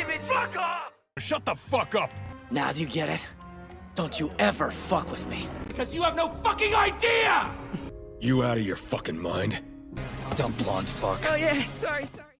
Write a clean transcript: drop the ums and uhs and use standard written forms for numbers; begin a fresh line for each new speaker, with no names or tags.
it! Fuck off!
Shut the fuck up!
Now do you get it? Don't you ever fuck with me.
Because you have no fucking idea!
You out of your fucking mind?
Dumb blonde fuck.
Oh yeah, sorry.